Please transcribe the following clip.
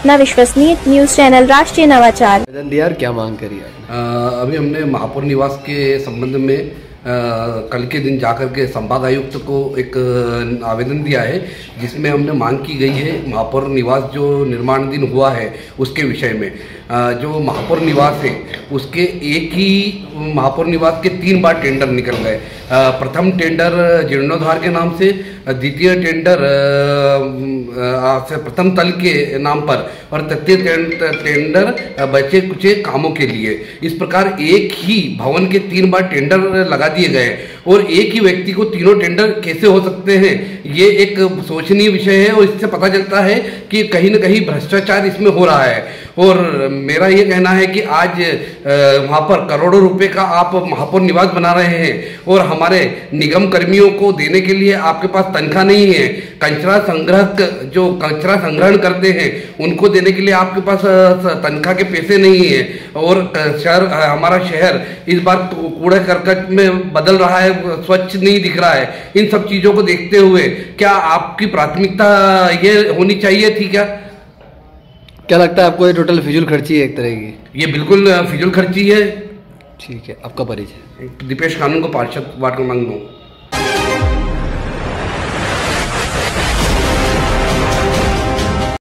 अपना विश्वसनीय news channel राष्ट्रीय नवाचार। यार क्या मांग करी अभी हमने महापौर निवास के संबंध में कल के दिन जाकर के संभाग आयुक्त को एक आवेदन दिया है, जिसमें हमने मांग की गई है महापौर निवास जो निर्माणाधीन हुआ है उसके विषय में। जो महापौर निवास है उसके एक ही महापौर निवास के 3 बार टेंडर निकल गए। प्रथम टेंडर जीर्णोद्धार के नाम से, द्वितीय टेंडर प्रथम तल के नाम पर और तृतीय टेंडर बचे कुचे कामों के लिए। इस प्रकार एक ही भवन के 3 बार टेंडर लगा दिए गए और एक ही व्यक्ति को तीनों टेंडर कैसे हो सकते हैं, ये एक सोचनीय विषय है। और इससे पता चलता है कि कहीं न कहीं भ्रष्टाचार इसमें हो रहा है। और मेरा ये कहना है कि आज वहाँ पर करोड़ों रुपए का आप महापौर निवास बना रहे हैं और हमारे निगम कर्मियों को देने के लिए आपके पास तनख्वाह नहीं है। कचरा संग्रह जो कचरा संग्रहण करते हैं उनको देने के लिए आपके पास तनख्वाह के पैसे नहीं है। और हमारा शहर इस बार कूड़ा करकट में बदल रहा है, स्वच्छ नहीं दिख रहा है। इन सब चीज़ों को देखते हुए क्या आपकी प्राथमिकता ये होनी चाहिए थी क्या लगता है आपको? ये टोटल फिजूल खर्ची है एक तरह की? ये बिल्कुल फिजूल खर्ची है। ठीक है, आपका परिचय? दीपेश कानून को पार्षद वार्ड क्रमांक 9।